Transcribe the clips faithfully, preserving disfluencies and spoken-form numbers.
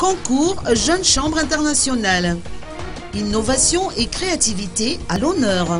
Concours Jeune Chambre Internationale. Innovation et créativité à l'honneur.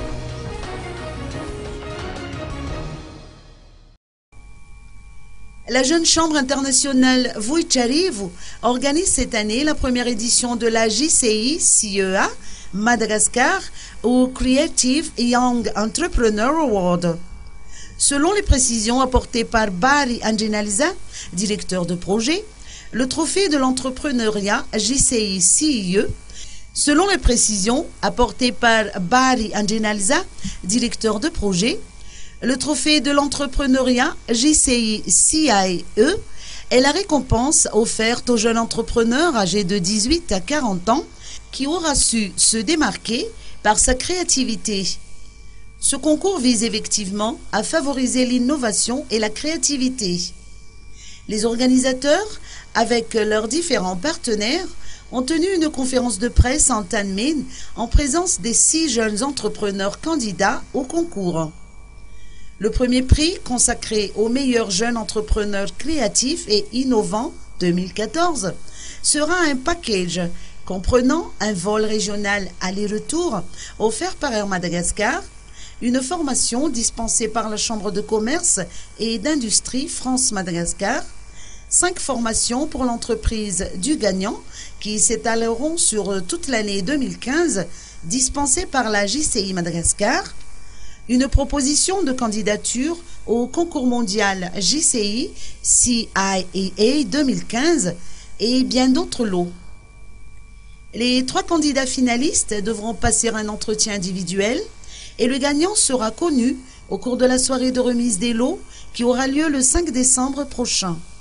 La Jeune Chambre Internationale Vuicarivu organise cette année la première édition de la J C I C E A Madagascar au Creative Young Entrepreneur Award. Selon les précisions apportées par Barry Angenalisa, directeur de projet, le trophée de l'entrepreneuriat J C I C I E, selon les précisions apportées par Barry Angenalisa, directeur de projet, le trophée de l'entrepreneuriat J C I C I E est la récompense offerte aux jeunes entrepreneurs âgés de dix-huit à quarante ans qui aura su se démarquer par sa créativité. Ce concours vise effectivement à favoriser l'innovation et la créativité. Les organisateurs, avec leurs différents partenaires, ont tenu une conférence de presse en Tanmin en présence des six jeunes entrepreneurs candidats au concours. Le premier prix, consacré aux meilleurs jeunes entrepreneurs créatifs et innovants deux mille quatorze, sera un package comprenant un vol régional aller-retour offert par Air Madagascar, une formation dispensée par la Chambre de commerce et d'industrie France-Madagascar, cinq formations pour l'entreprise du gagnant qui s'étaleront sur toute l'année deux mille quinze, dispensées par la J C I Madagascar, une proposition de candidature au concours mondial J C I C I E A deux mille quinze et bien d'autres lots. Les trois candidats finalistes devront passer un entretien individuel et le gagnant sera connu au cours de la soirée de remise des lots qui aura lieu le cinq décembre prochain.